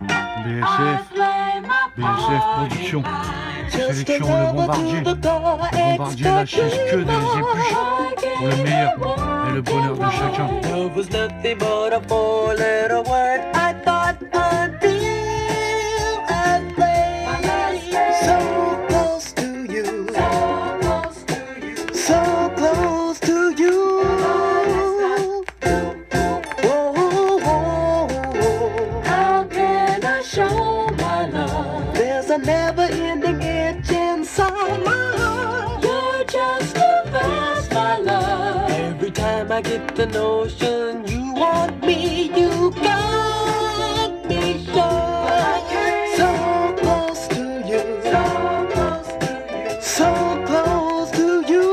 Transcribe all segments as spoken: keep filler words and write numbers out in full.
B S F, B S F Production, sélection Le Bombardier. Le Bombardier lâche que des épluches pour le meilleur et le bonheur de chacun. Love was nothing but a four-letter word. I thought until I played so close to you, so close to you. Whoa, whoa, whoa. How can I show my love? There's a never-ending itch inside my heart. You're just the best, my love. Every time I get the notion you want me, you got me sure. So close to you, so close to you, so close to you.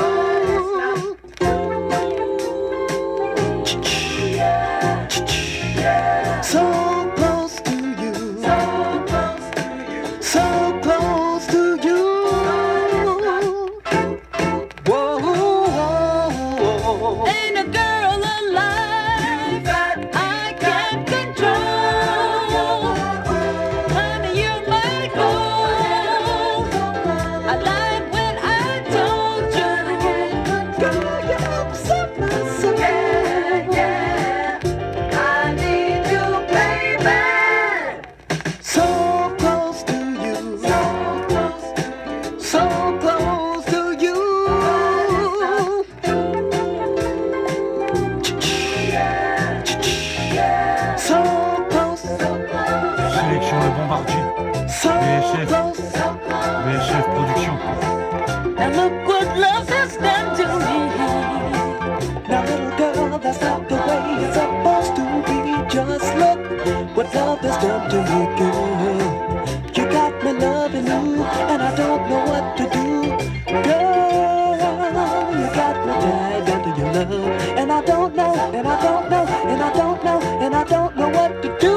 So close to you, so close to you, so close to you. Whoa, whoa, whoa. Ain't a girl alive I can't control. Honey, you're my goal. I lied when I told you, girl, you're so my yeah, yeah. I need you, baby. So close to you, so close to you, so close to you. So close, Sélection Le Bombardier, so B S F, close, so close. B S F Production. Now look what love has done to me. Now little girl, that's not the way it's supposed to be. Just look what love has done to me, girl. You got me loving you, and I don't know what to do. Girl, you got me tied down to your love, and I don't know, and I don't know, and I don't know, and I don't know what to do.